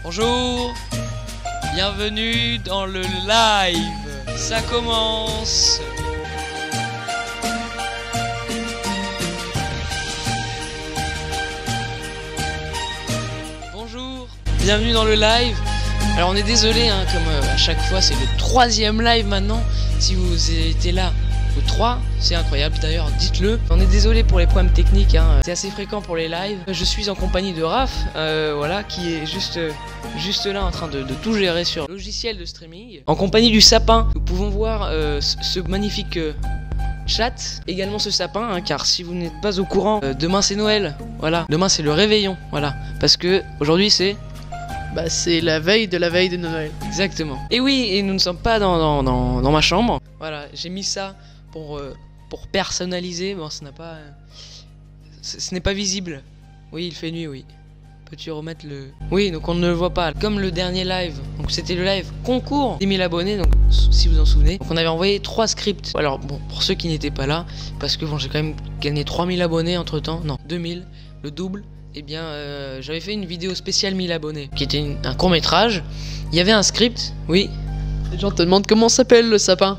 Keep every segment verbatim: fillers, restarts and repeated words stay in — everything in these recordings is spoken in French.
Bonjour, bienvenue dans le live, ça commence. Bonjour, bienvenue dans le live. Alors on est désolé, hein, comme euh, à chaque fois c'est le troisième live maintenant. Si vous étiez là au trois, c'est incroyable d'ailleurs, dites-le. On est désolé pour les problèmes techniques, hein. C'est assez fréquent pour les lives. Je suis en compagnie de Raph, euh, voilà, qui est juste, euh, juste là en train de, de tout gérer sur le logiciel de streaming. En compagnie du sapin, nous pouvons voir euh, ce, ce magnifique euh, chat, également ce sapin, hein, car si vous n'êtes pas au courant, euh, demain c'est Noël, voilà. Demain c'est le réveillon, voilà, parce que aujourd'hui c'est... Bah c'est la veille de la veille de Noël. Exactement. Et oui, et nous ne sommes pas dans, dans, dans, dans ma chambre. Voilà, j'ai mis ça pour, euh, pour personnaliser. Bon, ce n'a pas... Euh, ce, ce n'est pas visible. Oui, il fait nuit, oui. Peux-tu remettre le... Oui, donc on ne le voit pas. Comme le dernier live. Donc c'était le live concours des mille abonnés, donc si vous en souvenez. Donc on avait envoyé trois scripts. Alors bon, pour ceux qui n'étaient pas là, parce que bon, j'ai quand même gagné trois mille abonnés entre temps. Non, deux mille, le double. Eh bien, euh, j'avais fait une vidéo spéciale mille abonnés, qui était une, un court métrage. Il y avait un script, oui. Les gens te demandent comment s'appelle le sapin.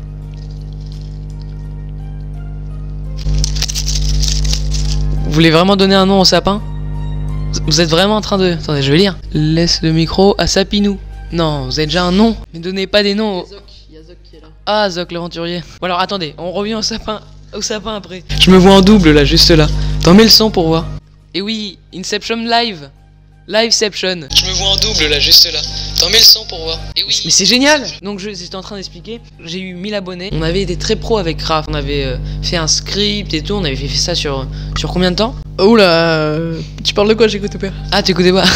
Vous voulez vraiment donner un nom au sapin? Vous êtes vraiment en train de... Attendez, je vais lire. Laisse le micro à Sapinou. Non, vous avez déjà un nom. Mais donnez pas des noms. Il y a Zoc, il y a Zoc qui est là. Ah, Zoc l'aventurier. Bon alors, attendez, on revient au sapin, au sapin après. Je me vois en double là, juste là. T'en mets le son pour voir. Et oui, Inception live. Liveception. Je me vois en double là, juste là. T'en mets le son pour voir. Et oui. Mais c'est génial. Donc je j'étais en train d'expliquer. J'ai eu mille abonnés. On avait été très pro avec Raph. On avait euh, fait un script et tout. On avait fait, fait ça sur, sur combien de temps? Oh là, euh, tu parles de quoi? J'écoute pas. Ah, t'écoutais pas.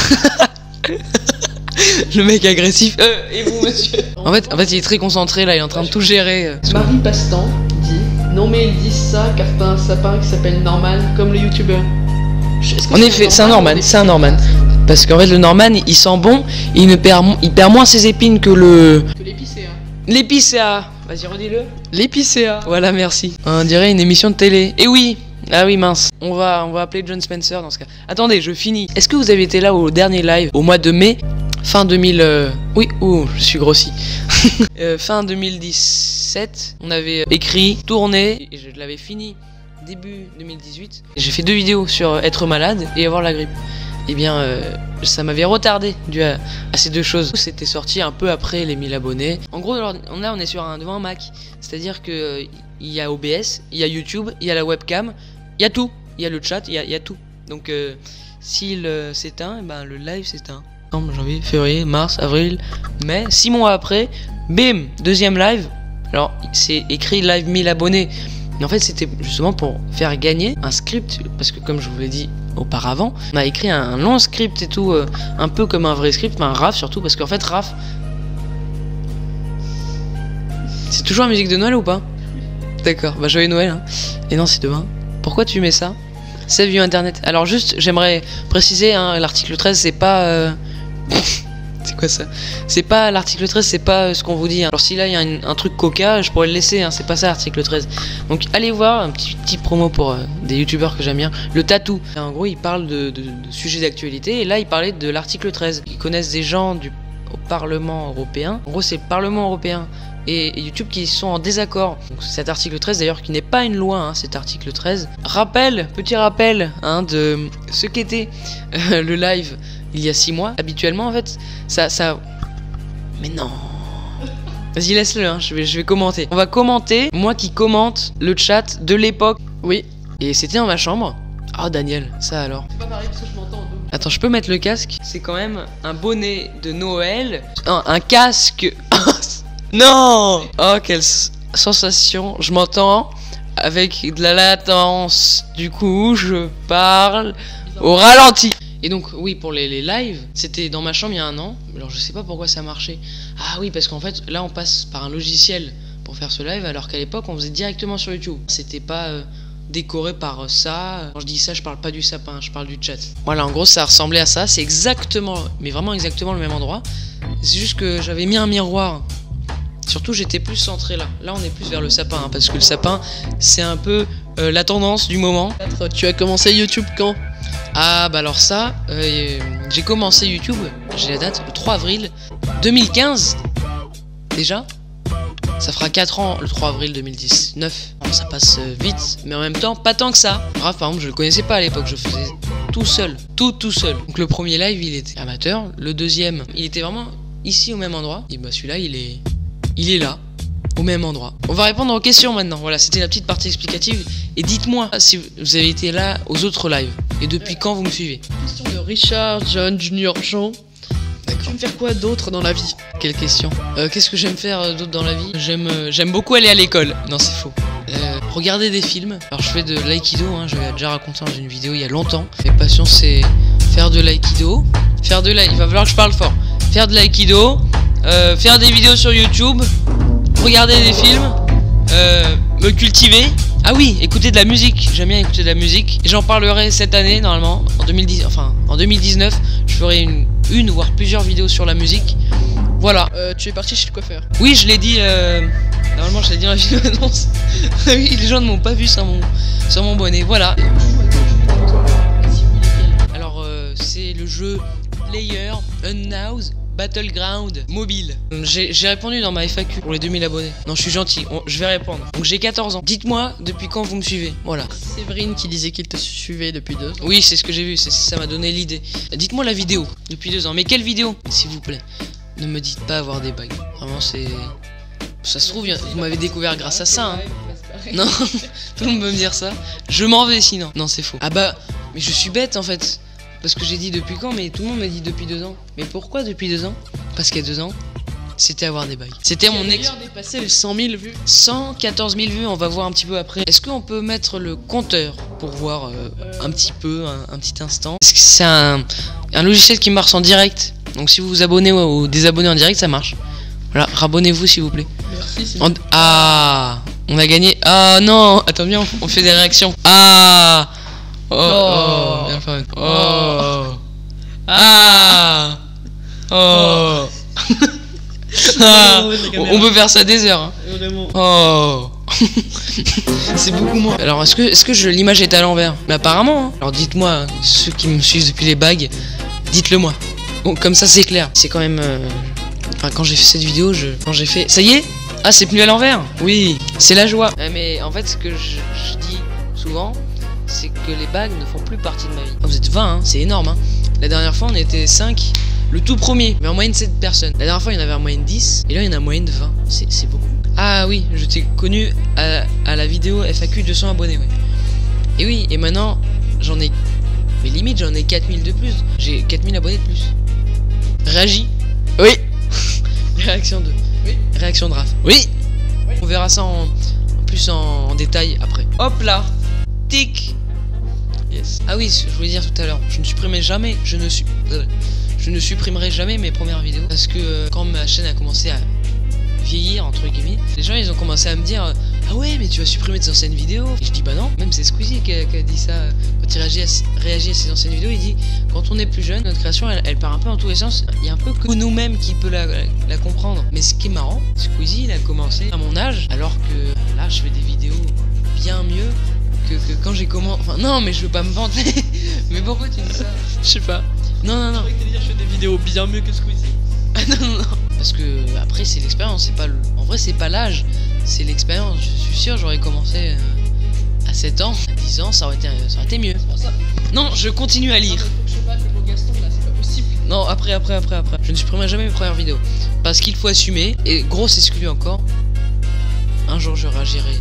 Le mec agressif. Euh, et vous monsieur? En fait, en fait, il est très concentré là. Il est en train de tout gérer. Marie Pastan dit: non mais ils disent ça car t'as un sapin qui s'appelle Norman, comme le youtubeur. En effet, c'est un Norman, c'est un Norman. Parce qu'en fait, le Norman, il sent bon, et il, ne perd, il perd moins ses épines que le... Que l'épicéa. L'épicéa. Vas-y, redis-le. L'épicéa. Voilà, merci. On dirait une émission de télé. Et oui. Ah oui, mince. On va, on va appeler John Spencer dans ce cas. Attendez, je finis. Est-ce que vous avez été là au dernier live, au mois de mai, fin deux mille... Euh... Oui, ouh, je suis grossi. euh, fin deux mille dix-sept, on avait écrit, tourné, et je l'avais fini début deux mille dix-huit. J'ai fait deux vidéos sur être malade et avoir la grippe. Et bien, euh, ça m'avait retardé dû à, à ces deux choses. C'était sorti un peu après les mille abonnés. En gros, là, on est sur un, devant un Mac. C'est-à-dire que euh, il y a O B S, il y a YouTube, il y a la webcam, il y a tout. Il y a le chat, il y a, il y a tout. Donc, euh, s'il euh, s'éteint, eh ben, le live s'éteint. Janvier, février, mars, avril, mai. Six mois après, bim, deuxième live. Alors, c'est écrit live mille abonnés. Mais en fait, c'était justement pour faire gagner un script, parce que comme je vous l'ai dit auparavant, on a écrit un, un long script et tout, euh, un peu comme un vrai script, mais un Raph surtout, parce qu'en fait, Raph... C'est toujours la musique de Noël ou pas? D'accord, bah joyeux Noël, hein. Et non, c'est demain. Pourquoi tu mets ça? Save you internet. Alors juste, j'aimerais préciser, hein, l'article treize, c'est pas... Euh... C'est quoi ça? C'est pas l'article treize, c'est pas euh, ce qu'on vous dit, hein. Alors si là il y a un, un truc coca, je pourrais le laisser, hein. C'est pas ça l'article treize. Donc allez voir, un petit, petit promo pour euh, des youtubeurs que j'aime bien. Le tatou. En gros, il parle de, de, de sujets d'actualité. Et là, il parlait de l'article treize. Ils connaissent des gens du au Parlement européen. En gros, c'est le Parlement européen et, et YouTube qui sont en désaccord. Donc cet article treize, d'ailleurs, qui n'est pas une loi, hein, cet article treize. Rappel, petit rappel, hein, de ce qu'était euh, le live il y a six mois. Habituellement, en fait, ça... ça... Mais non. Vas-y, laisse-le, hein, je vais, je vais commenter. On va commenter, moi qui commente le chat de l'époque. Oui. Et c'était dans ma chambre. Ah, oh, Daniel, ça alors. C'est pas pareil parce que je m'entends en double. Attends, je peux mettre le casque? C'est quand même un bonnet de Noël. Un, un casque. Non. Oh, quelle sensation. Je m'entends avec de la latence. Du coup, je parle au ralenti. Et donc, oui, pour les, les lives, c'était dans ma chambre il y a un an. Alors, je sais pas pourquoi ça marchait. Ah oui, parce qu'en fait, là, on passe par un logiciel pour faire ce live, alors qu'à l'époque, on faisait directement sur YouTube. C'était pas euh, décoré par euh, ça. Quand je dis ça, je parle pas du sapin, je parle du chat. Voilà, en gros, ça ressemblait à ça. C'est exactement, mais vraiment exactement le même endroit. C'est juste que j'avais mis un miroir. Surtout, j'étais plus centré là. Là, on est plus vers le sapin, hein, parce que le sapin, c'est un peu euh, la tendance du moment. Tu as commencé YouTube quand? Ah bah alors ça, euh, j'ai commencé YouTube j'ai la date, le trois avril deux mille quinze. Déjà, ça fera quatre ans le trois avril deux mille dix-neuf. Bon, ça passe vite, mais en même temps, pas tant que ça. Bref, par exemple, je le connaissais pas à l'époque, je faisais tout seul, tout tout seul. Donc le premier live, il était amateur. Le deuxième, il était vraiment ici au même endroit. Et bah celui-là, il est, il est là, au même endroit. On va répondre aux questions maintenant. Voilà, c'était la petite partie explicative. Et dites-moi si vous avez été là aux autres lives. Et depuis quand vous me suivez? Question de Richard, John, Junior, Jean. Tu veux me faire quoi d'autre dans la vie? Quelle question. euh, Qu'est-ce que j'aime faire euh, d'autre dans la vie? J'aime euh, j'aime beaucoup aller à l'école. Non, c'est faux. Euh, regarder des films. Alors je fais de l'aïkido, hein, je l'ai déjà raconté dans une vidéo il y a longtemps. Mes passions c'est faire de l'aïkido. Faire de l'aïkido, il va falloir que je parle fort. Faire de l'aïkido, euh, faire des vidéos sur YouTube, regarder des films, euh, me cultiver. Ah oui, écouter de la musique, j'aime bien écouter de la musique. Et j'en parlerai cette année normalement, en deux mille dix, enfin en deux mille dix-neuf, je ferai une, une voire plusieurs vidéos sur la musique. Voilà. Euh, tu es parti chez le coiffeur? Oui, je l'ai dit, euh, normalement je l'ai dit dans la vidéo annonce. Oui, les gens ne m'ont pas vu sans mon, sans mon bonnet, voilà. Alors euh, c'est le jeu Player Unknown's Battleground mobile. J'ai répondu dans ma F A Q pour les deux mille abonnés. Non, je suis gentil, on, je vais répondre. Donc j'ai quatorze ans. Dites-moi depuis quand vous me suivez. Voilà. Séverine qui disait qu'il te suivait depuis deux ans. Oui, c'est ce que j'ai vu, ça m'a donné l'idée. Dites-moi la vidéo depuis deux ans. Mais quelle vidéo, s'il vous plaît? Ne me dites pas avoir des bugs. Vraiment, c'est... Ça se trouve, vous m'avez découvert grâce à ça. Hein. Non, tout le monde peut me dire ça. Je m'en vais sinon. Non, c'est faux. Ah bah, mais je suis bête en fait. Parce que j'ai dit depuis quand, mais tout le monde m'a dit depuis deux ans. Mais pourquoi depuis deux ans? Parce qu'il y a deux ans, c'était avoir des bugs. C'était mon ex. Dépassé les cent mille vues. cent quatorze mille vues, on va voir un petit peu après. Est-ce qu'on peut mettre le compteur pour voir euh, euh... un petit peu, un, un petit instant? Parce que c'est un, un logiciel qui marche en direct. Donc si vous vous abonnez ou désabonnez en direct, ça marche. Voilà, rabonnez-vous s'il vous plaît. Merci. On... Ah, on a gagné. Ah non, attends bien, on fait des réactions. Ah. Oh, oh, bien fait. Oh, ah, oh, ah. On peut faire ça des heures. Hein. Oh, c'est beaucoup moins. Alors, est-ce que, est-ce que je l'image est à l'envers? Mais apparemment. Hein. Alors, dites-moi, ceux qui me suivent depuis les bagues, dites-le moi. Bon, comme ça, c'est clair. C'est quand même. Euh... Enfin, quand j'ai fait cette vidéo, je, quand j'ai fait, ça y est. Ah, c'est plus à l'envers. Oui, c'est la joie. Ouais, mais en fait, ce que je, je dis souvent, c'est que les bagues ne font plus partie de ma vie. Oh, vous êtes vingt, hein, c'est énorme. Hein. La dernière fois, on était cinq, le tout premier, mais en moyenne sept personnes. La dernière fois, il y en avait en moyenne dix, et là, il y en a en moyenne vingt. C'est beaucoup. Ah oui, je t'ai connu à, à la vidéo F A Q deux cents abonnés, ouais. Et oui, et maintenant, j'en ai... Mais limite, j'en ai quatre mille de plus. J'ai quatre mille abonnés de plus. Réagis. Oui. Réaction deux. Oui. Réaction de Raph. Oui. Oui. On verra ça en, en plus en, en détail après. Hop là. Tic. Yes. Ah oui, je voulais dire tout à l'heure, je ne supprimerai jamais, je ne suis, euh, je ne supprimerai jamais mes premières vidéos parce que euh, quand ma chaîne a commencé à vieillir entre guillemets, les gens ils ont commencé à me dire euh, ah ouais mais tu vas supprimer tes anciennes vidéos. Et je dis bah non, même c'est Squeezie qui a, qui a dit ça euh, quand il réagit à, réagit à ses anciennes vidéos, il dit quand on est plus jeune, notre création elle, elle part un peu en tous les sens. Il y a un peu que nous-mêmes qui peut la, la, la comprendre. Mais ce qui est marrant, Squeezie il a commencé à mon âge alors que là je fais des vidéos bien mieux. Que, que quand j'ai commencé... Enfin non mais je veux pas me vanter. Mais pourquoi tu dis ça? Je sais pas. Non non non. Je fais des vidéos bien mieux que Squeezie. Ah non non non. Parce que après c'est l'expérience, c'est pas le... En vrai c'est pas l'âge, c'est l'expérience. Je suis sûr j'aurais commencé euh, à sept ans, à dix ans ça aurait été, ça aurait été mieux. Ça. Non je continue à lire. Non, faut que je batte le beau Gaston là, c'est pas possible. Non après après après après. Je ne supprimerai jamais mes premières vidéos. Parce qu'il faut assumer. Et grosse exclu encore. Un jour je réagirai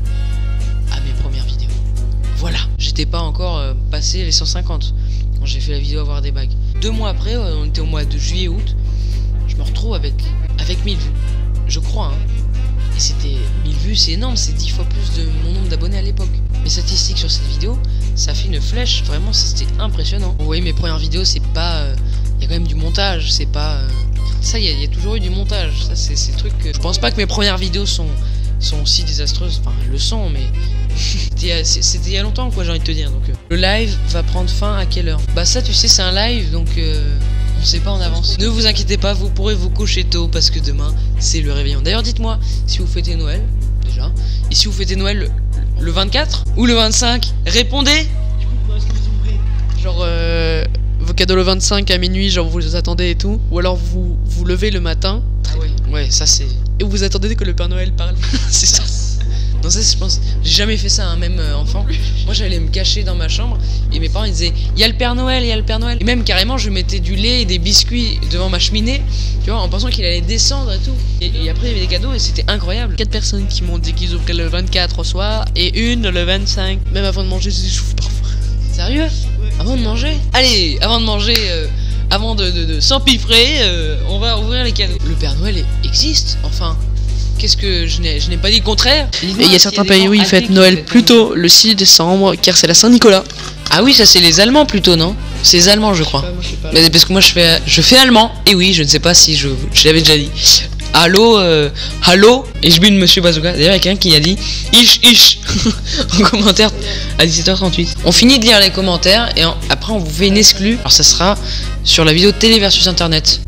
à mes premières vidéos. Voilà, j'étais pas encore euh, passé les cent cinquante quand j'ai fait la vidéo avoir des bagues. Deux mois après, euh, on était au mois de juillet-août, je me retrouve avec, avec mille vues. Je crois, hein. Et c'était mille vues, c'est énorme, c'est dix fois plus de mon nombre d'abonnés à l'époque. Mes statistiques sur cette vidéo, ça fait une flèche, vraiment, c'était impressionnant. Vous voyez, mes premières vidéos, c'est pas... Il euh, y a quand même du montage, c'est pas... Euh... Ça, il y, y a toujours eu du montage, ça, c'est ces trucs que... Je pense pas que mes premières vidéos sont... sont aussi désastreuses, enfin elles le sont mais c'était il y a longtemps quoi j'ai envie de te dire. Donc euh, le live va prendre fin à quelle heure? Bah ça tu sais c'est un live donc euh, on sait pas en avance. Ne vous inquiétez pas, vous pourrez vous coucher tôt parce que demain c'est le réveillon. D'ailleurs dites-moi si vous fêtez Noël déjà et si vous fêtez Noël le, le vingt-quatre ou le vingt-cinq, répondez. Du coup est-ce que vous ouvrez? Genre euh, cadeaux le vingt-cinq à minuit, genre vous les attendez et tout. Ou alors vous vous levez le matin. Ah ouais, ouais, ça c'est... Et vous attendez que le Père Noël parle. c'est ça. Non, ça, je pense, j'ai jamais fait ça, hein, même euh, enfant. Moi, j'allais me cacher dans ma chambre et mes parents ils disaient, il y a le Père Noël, il y a le Père Noël. Et même carrément, je mettais du lait et des biscuits devant ma cheminée, tu vois, en pensant qu'il allait descendre et tout. Et, et après, il y avait des cadeaux et c'était incroyable. Quatre personnes qui m'ont dit qu'ils ouvraient le vingt-quatre au soir et une le vingt-cinq. Même avant de manger, j'échouffe parfois. Sérieux? Ouais. Avant de manger? Allez, avant de manger, euh, avant de, de, de s'empiffrer, euh, on va ouvrir les cadeaux. Le Père Noël existe, enfin. Qu'est-ce que je n'ai, je n'ai pas dit le contraire. Et il y a certains pays où ils fêtent Noël plus tôt, le six décembre, car c'est la Saint-Nicolas. Ah oui, ça c'est les Allemands plutôt, non? C'est les Allemands, je crois. Pas, moi, je sais pas. Mais parce que moi je fais, je fais allemand. Et oui, je ne sais pas si je, je l'avais déjà dit. Allô, euh, allô, et je bute Monsieur Bazooka. D'ailleurs, il y a quelqu'un qui a dit ish ish en commentaire à dix-sept heures trente-huit. On finit de lire les commentaires et en, après on vous fait une exclue. Alors ça sera sur la vidéo télé versus internet.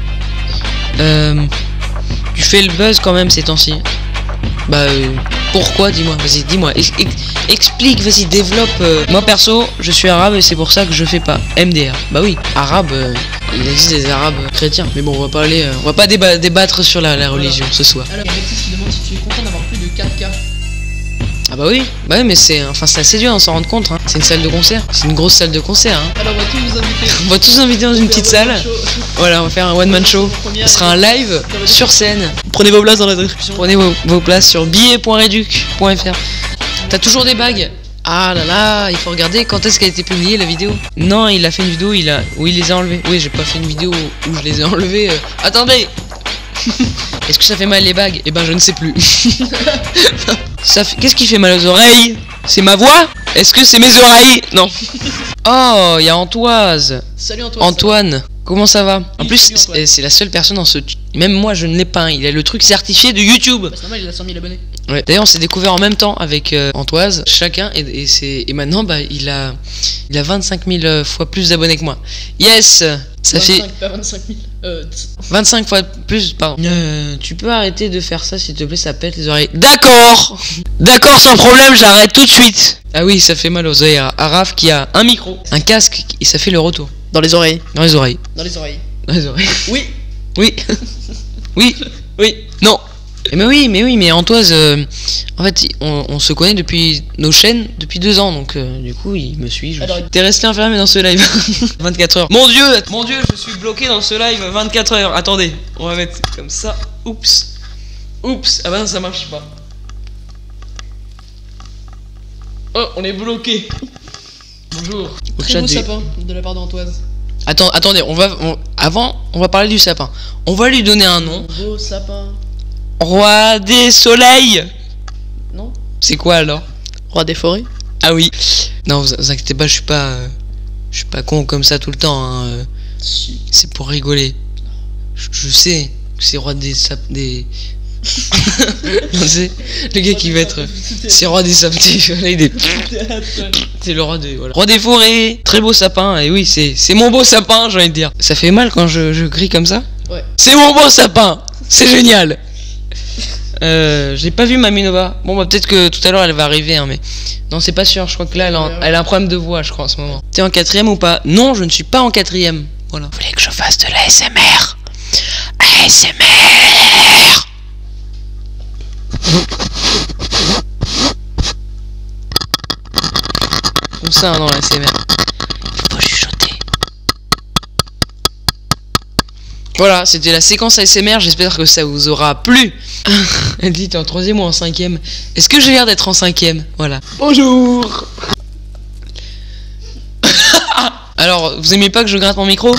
Euh, tu fais le buzz quand même ces temps-ci. Bah euh, pourquoi, dis-moi, vas-y, dis-moi, ex ex explique, vas-y, développe. euh. Moi perso, je suis arabe et c'est pour ça que je fais pas M D R. Bah oui, arabe, euh, il existe des arabes chrétiens, mais bon, on va pas aller, euh, on va pas déba débattre sur la, la religion ce soir. Alors, Alexis qui demande si tu es content d'avoir plus de quatre K. Ah bah oui, bah oui, mais c'est, enfin c'est assez dur d'en s'en rendre compte. Hein. C'est une salle de concert, c'est une grosse salle de concert. Hein. Alors, on va tous vous inviter. On va tous inviter dans une petite salle. Voilà, on va faire un one man show. Ce sera un live sur scène. Prenez vos places dans la description. Prenez vos, vos places sur billet point reduc point f r. T'as toujours des bagues? Ah là là, il faut regarder quand est-ce qu'a été publiée la vidéo. Non, il a fait une vidéo il a... où il les a enlevées. Oui, j'ai pas fait une vidéo où je les ai enlevées. Euh... Attendez. Est-ce que ça fait mal les bagues? Eh ben je ne sais plus. Ça fait... Qu'est-ce qui fait mal aux oreilles? C'est ma voix? Est-ce que c'est mes oreilles? Non. Oh, il y a Antoise. Salut Antoine. Antoine, comment ça va? En Oui, plus, salut, Antoine. c'est la seule personne dans ce... Même moi, je ne l'ai pas. Hein. Il a le truc certifié de YouTube. Bah, c'est normal, il a cent mille abonnés. Ouais. D'ailleurs, on s'est découvert en même temps avec euh, Antoise, chacun, et, et, c'est... et maintenant, bah, il a, il a vingt-cinq mille fois plus d'abonnés que moi. Yes, ça fait vingt-cinq, pas vingt-cinq mille. Euh, vingt-cinq fois plus, pardon. Euh, tu peux arrêter de faire ça, s'il te plaît, ça pète les oreilles. D'accord, d'accord, sans problème, j'arrête tout de suite. Ah oui, ça fait mal aux oreilles. Araf qui a un micro, un casque, et ça fait le retour. dans les oreilles. Dans les oreilles. Dans les oreilles. Dans les oreilles. Oui. Oui. Oui. Oui. Non. Mais oui, mais oui, mais Antoise, euh, en fait, on, on se connaît depuis nos chaînes depuis deux ans, donc euh, du coup, il me suit. Je Alors, suis... T'es resté enfermé dans ce live vingt-quatre heures. Mon Dieu, mon Dieu, je suis bloqué dans ce live vingt-quatre heures. Attendez, on va mettre comme ça. Oups, oups. Ah bah non, ça marche pas. Oh, on est bloqué. Bonjour. Au Très chat beau des- sapin de la part d'Antoise. Attends, attendez, on va, on- avant, on va parler du sapin. On va lui donner un nom. Beau sapin. Roi des soleils. Non. C'est quoi alors? Roi des forêts. Ah oui. Non, vous, vous inquiétez pas, je suis pas, euh, je suis pas con comme ça tout le temps. Hein, euh, Si. c'est pour rigoler. Je, je sais que c'est roi des sap des. Non, c'est le gars qui va être. C'est roi des sapins. des. C'est le roi des. Voilà. Roi des forêts. Très beau sapin. Et oui, c'est c'est mon beau sapin, j'ai envie de dire. Ça fait mal quand je, je crie comme ça. Ouais. C'est mon beau sapin. C'est génial. Euh, j'ai pas vu Maminova. Bon bah peut-être que tout à l'heure elle va arriver hein, mais non c'est pas sûr. Je crois que là elle a, un, elle a un problème de voix je crois en ce moment. T'es en quatrième ou pas? Non je ne suis pas en quatrième. Voilà. Vous voulez que je fasse de l'A S M R? A S M R. Comme ça hein, dans l'A S M R. Il faut chuchoter. Voilà, c'était la séquence A S M R, j'espère que ça vous aura plu. Elle dit, t'es en troisième ou en cinquième? Est-ce que j'ai l'air d'être en cinquième? Voilà. Bonjour. Alors, vous aimez pas que je gratte mon micro?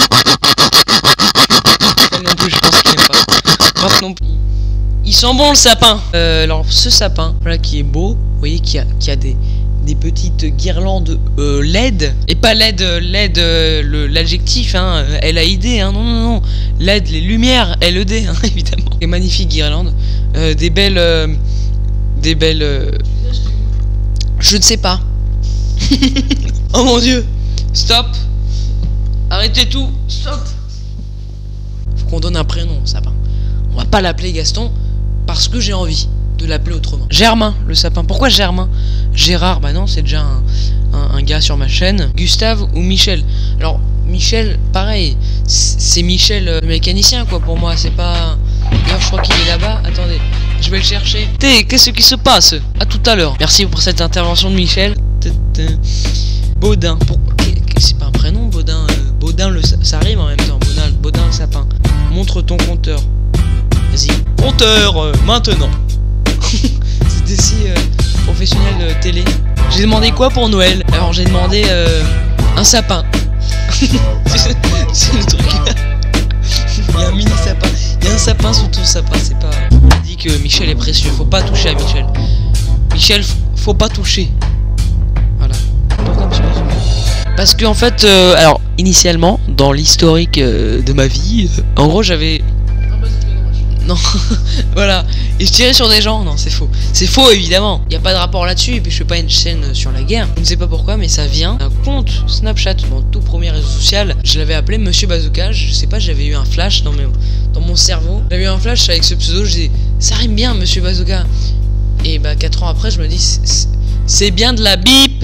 Elle non plus, je pense qu'il aime pas. Marc non plus. Il sent bon le sapin. Euh, alors, ce sapin, voilà, qui est beau, vous voyez qu'il y a, qu'il y a des... des petites guirlandes euh, L E D et pas L E D L E D euh, le- l'adjectif hein, L A I D hein, non non non L E D les lumières L E D hein, évidemment des magnifiques guirlandes euh, des belles euh, des belles euh, je ne sais pas. Oh mon dieu, stop, arrêtez tout, stop. Faut qu'on donne un prénom au sapin. On va pas l'appeler Gaston parce que j'ai envie de l'appeler autrement. Germain, le sapin. Pourquoi Germain? Gérard, bah non, c'est déjà un, un, un gars sur ma chaîne. Gustave ou Michel. Alors, Michel, pareil, c'est Michel euh, le mécanicien quoi pour moi, c'est pas... D'ailleurs je crois qu'il est là-bas, attendez, je vais le chercher. Té, qu'est-ce qui se passe? À tout à l'heure. Merci pour cette intervention de Michel. Baudin, pour... c'est pas un prénom Baudin, euh, Baudin le... ça rime en même temps, Baudin, Baudin le sapin. Montre ton compteur. Vas-y, compteur euh, maintenant. C'était si euh, professionnel de télé. J'ai demandé quoi pour Noël? Alors j'ai demandé euh, un sapin. C'est le truc. Il y a un mini sapin. Il y a un sapin sous ton sapin. C'est pas. On dit que Michel est précieux. Faut pas toucher à Michel. Michel, faut pas toucher. Voilà. Pourquoi monsieur? Parce que en fait, euh, alors initialement, dans l'historique euh, de ma vie, euh, en gros j'avais. Non, voilà. Et je tirais sur des gens. Non, c'est faux. C'est faux, évidemment. Il n'y a pas de rapport là-dessus. Et puis, je fais pas une chaîne sur la guerre. Je ne sais pas pourquoi, mais ça vient d'un compte Snapchat, mon tout premier réseau social. Je l'avais appelé Monsieur Bazooka. Je sais pas, j'avais eu un flash dans, mes... dans mon cerveau. J'avais eu un flash avec ce pseudo. Je disais, ça rime bien, Monsieur Bazooka. Et bah, quatre ans après, je me dis, c'est bien de la bip.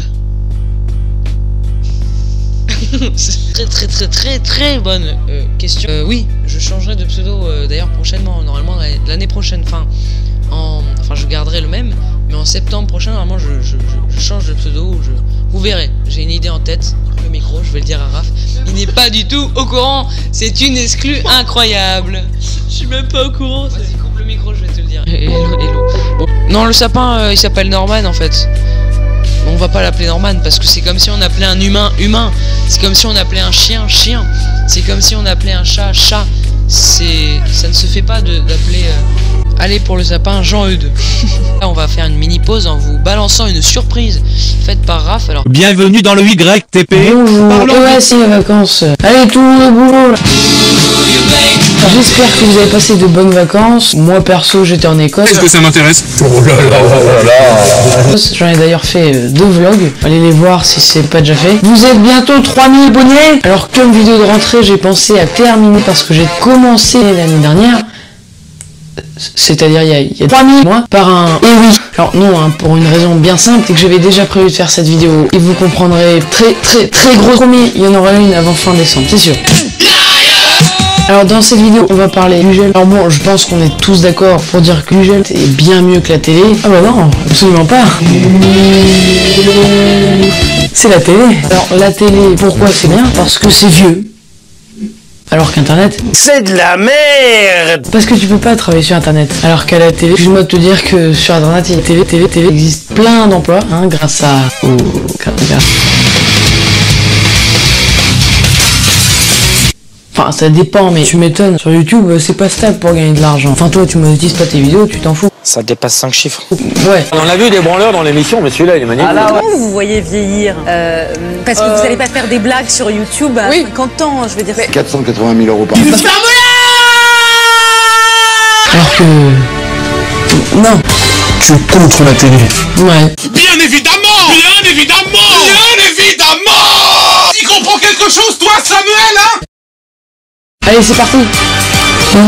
C'est très très très très très bonne euh, question. Euh, oui, je changerai de pseudo euh, d'ailleurs prochainement, normalement l'année prochaine. Enfin, en, enfin, je garderai le même, mais en septembre prochain, normalement, je, je, je, je change de pseudo. Je, vous verrez, j'ai une idée en tête. Le micro, je vais le dire à Raph. Il n'est pas du tout au courant. C'est une exclue incroyable. Je suis même pas au courant. Vas-y, coupe le micro, je vais te le dire. Hello, hello. Bon. Non, le sapin, euh, il s'appelle Norman en fait. On va pas l'appeler Norman parce que c'est comme si on appelait un humain humain. C'est comme si on appelait un chien chien. C'est comme si on appelait un chat chat. C'est, ça ne se fait pas de d'appeler. Euh... Allez pour le sapin Jean-Eudes. Là on va faire une mini pause en vous balançant une surprise faite par Raph. Alors. Bienvenue dans le Y T P. Bonjour. Parlons ouais, c'est les vacances. Allez tout le monde au boulot là. J'espère que vous avez passé de bonnes vacances. Moi perso j'étais en Écosse. Est-ce que ça m'intéresse? Oh là là là là. J'en ai d'ailleurs fait euh, deux vlogs. Allez les voir si c'est pas déjà fait. Vous êtes bientôt trois mille abonnés. Alors comme vidéo de rentrée j'ai pensé à terminer parce que j'ai commencé l'année dernière. C'est-à-dire il y a, il y a trois mille mois par un... Et oui. Alors non, hein, pour une raison bien simple, c'est que j'avais déjà prévu de faire cette vidéo. Et vous comprendrez très très très gros promis, il y en aura une avant fin décembre, c'est sûr. Alors dans cette vidéo, on va parler du gel. Alors bon, je pense qu'on est tous d'accord pour dire que le gel c'est bien mieux que la télé. Ah bah non, absolument pas. C'est la télé. Alors la télé, pourquoi c'est bien? Parce que c'est vieux. Alors qu'Internet, c'est de la merde. Parce que tu peux pas travailler sur Internet. Alors qu'à la télé, excuse-moi de te dire que sur Internet, il y a télé, télé, télé, il existe plein d'emplois, hein, grâce à... Oh, grâce... Enfin, ça dépend, mais tu m'étonnes. Sur YouTube, c'est pas stable pour gagner de l'argent. Enfin, toi, tu monétises pas tes vidéos, tu t'en fous. Ça dépasse cinq chiffres. Ouais. On a vu des branleurs dans l'émission, mais celui-là, il est magnifique. Ah là, ouais. Comment vous voyez vieillir euh, Parce que euh... vous n'allez pas faire des blagues sur YouTube à oui. cinquante ans, je veux dire. quatre cent quatre-vingt mille euros par an. Alors que... Non. Tu es contre la télé. Ouais. Bien évidemment. Bien évidemment. Bien évidemment. Tu comprends quelque chose, toi, Samuel, hein? Allez, c'est parti. Hein?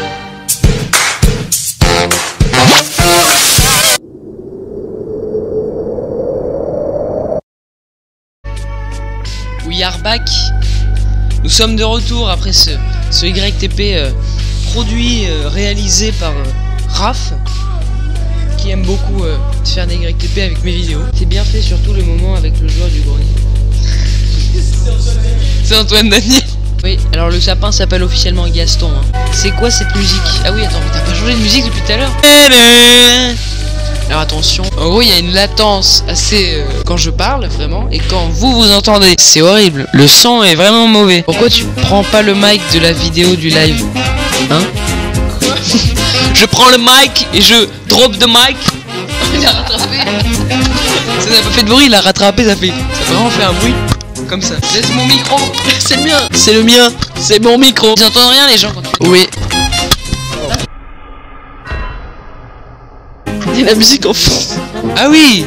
We are back. Nous sommes de retour après ce, ce Y T P euh, produit, euh, réalisé par euh, Raph, qui aime beaucoup euh, faire des Y T P avec mes vidéos. C'est bien fait, surtout le moment avec le joueur du grenier. C'est Antoine Daniel. Oui, alors le sapin s'appelle officiellement Gaston. Hein. C'est quoi cette musique? Ah oui, attends, mais t'as pas changé de musique depuis tout à l'heure? Alors attention, en gros il y a une latence assez euh, quand je parle vraiment et quand vous vous entendez. C'est horrible, le son est vraiment mauvais. Pourquoi tu prends pas le mic de la vidéo du live? Hein? Je prends le mic et je drop the mic. Il a rattrapé. Ça n'a pas fait de bruit, il a rattrapé, ça fait. Ça a vraiment fait un bruit. Comme ça. Laisse mon micro. C'est le mien. C'est le mien. C'est mon micro. Ils entendent rien les gens quand tu... Oui. Il y a la musique en fond. Ah oui.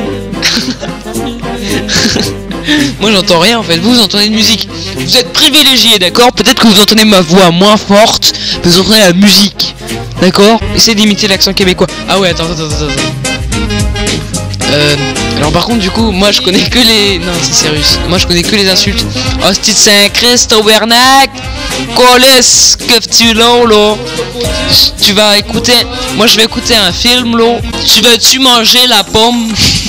Moi j'entends rien en fait. Vous, vous entendez une musique. Vous êtes privilégiés, d'accord? Peut-être que vous entendez ma voix moins forte, mais vous entendez la musique. D'accord? Essayez d'imiter l'accent québécois. Ah ouais, attends, attends, attends, attends. Euh... Alors par contre du coup moi je connais que les... Non c'est russe. Moi je connais que les insultes. Hostie de Saint-Christ, tabernacle, colis, que tu l'as là. Tu vas écouter... Moi je vais écouter un film là. Tu veux-tu manger la pomme?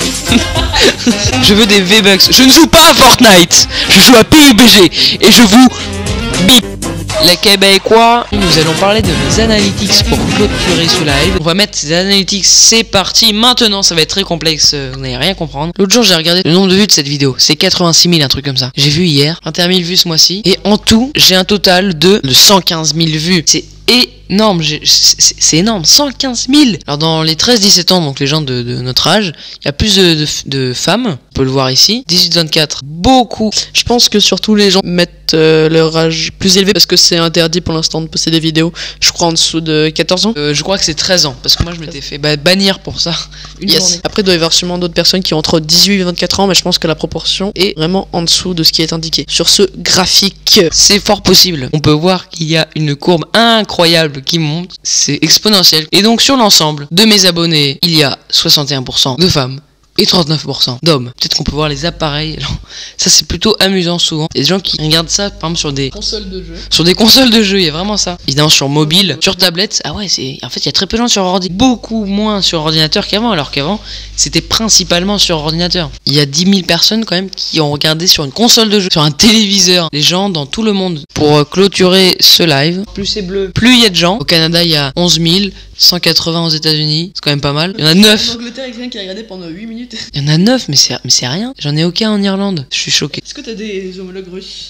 Je veux des V-Bucks. Je ne joue pas à Fortnite. Je joue à P U B G. Et je vous bip. Les Québécois, nous allons parler de mes analytics pour clôturer ce live. On va mettre ces analytics, c'est parti. Maintenant, ça va être très complexe, vous n'allez rien comprendre. L'autre jour, j'ai regardé le nombre de vues de cette vidéo. C'est quatre-vingt-six mille, un truc comme ça. J'ai vu hier, vingt et un mille vues ce mois-ci. Et en tout, j'ai un total de, de cent quinze mille vues. C'est énorme, c'est énorme, cent quinze mille. Alors dans les treize dix-sept ans, donc les gens de, de notre âge, il y a plus de, de, de femmes, on peut le voir ici, dix-huit vingt-quatre, beaucoup. Je pense que surtout les gens mettent euh, leur âge plus élevé parce que c'est interdit pour l'instant de poster des vidéos, je crois en dessous de quatorze ans. Euh, je crois que c'est treize ans, parce que moi je m'étais fait bah, bannir pour ça. Une yes. journée. Après il doit y avoir sûrement d'autres personnes qui ont entre dix-huit et vingt-quatre ans, mais je pense que la proportion est vraiment en dessous de ce qui est indiqué sur ce graphique. C'est fort possible. On peut voir qu'il y a une courbe incroyable qui monte, c'est exponentiel. Et donc sur l'ensemble de mes abonnés, il y a soixante et un pour cent de femmes et trente-neuf pour cent d'hommes. Peut-être qu'on peut voir les appareils. Ça c'est plutôt amusant souvent. Il y a des gens qui regardent ça par exemple sur des consoles de jeu. Sur des consoles de jeu, il y a vraiment ça. Évidemment sur mobile, sur tablette, ah ouais, c'est en fait il y a très peu de gens sur ordi, beaucoup moins sur ordinateur qu'avant, alors qu'avant c'était principalement sur ordinateur. Il y a dix mille personnes quand même qui ont regardé sur une console de jeu, sur un téléviseur. Les gens dans tout le monde. Pour euh, clôturer ce live, plus c'est bleu, plus il y a de gens. Au Canada, il y a onze mille, cent quatre-vingts aux États-Unis, c'est quand même pas mal. Il y en a neuf. En Angleterre, il y a quelqu'un qui a regardé pendant huit minutes. Il y en a neuf, mais c'est mais c'est rien. J'en ai aucun en Irlande. Je suis choqué. Est-ce que t'as des homologues russes?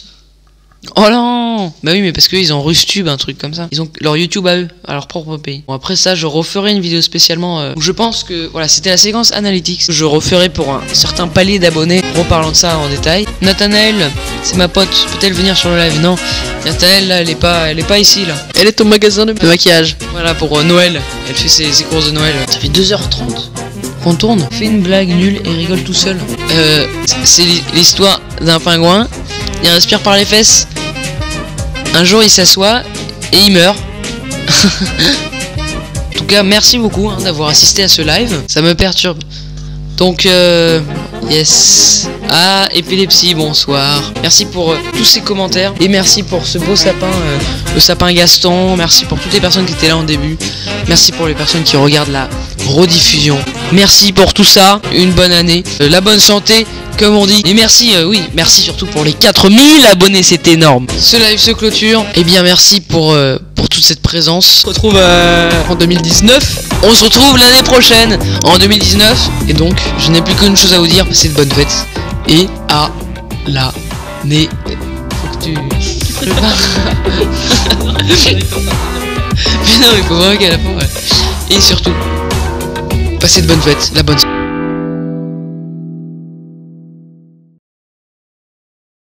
Oh non. Bah oui, mais parce qu'ils ont RusTube, un truc comme ça. Ils ont leur YouTube à eux, à leur propre pays. Bon, après ça, je referai une vidéo spécialement euh, où je pense que, voilà, c'était la séquence analytics. Je referai pour un certain palier d'abonnés, reparlant de ça en détail. Nathanaël, c'est ma pote, peut-elle venir sur le live? Non, Nathanaël, là, elle est pas, elle est pas ici, là. Elle est au magasin de maquillage. Voilà, pour euh, Noël. Elle fait ses, ses courses de Noël. Ça fait deux heures trente qu'on tourne. Fais une blague nulle et rigole tout seul. Euh, c'est l'histoire d'un pingouin. Il respire par les fesses. Un jour il s'assoit et il meurt. En tout cas merci beaucoup hein, d'avoir assisté à ce live. Ça me perturbe. Donc euh, yes. Ah, épilepsie, bonsoir. Merci pour euh, tous ces commentaires. Et merci pour ce beau sapin, euh, le sapin Gaston. Merci pour toutes les personnes qui étaient là en début. Merci pour les personnes qui regardent la rediffusion. Merci pour tout ça. Une bonne année. Euh, la bonne santé, comme on dit. Et merci, euh, oui, merci surtout pour les quatre mille abonnés, c'est énorme. Ce live se clôture. Et bien merci pour, euh, pour toute cette présence. On se retrouve euh, en deux mille dix-neuf. On se retrouve l'année prochaine, en deux mille dix-neuf. Et donc, je n'ai plus qu'une chose à vous dire, passez de bonnes fêtes. Et à l'année. Faut que tu... tu prépares. Mais non, il faut vraiment qu'à la fin, ouais. Et surtout, passez de bonnes fêtes, la bonne...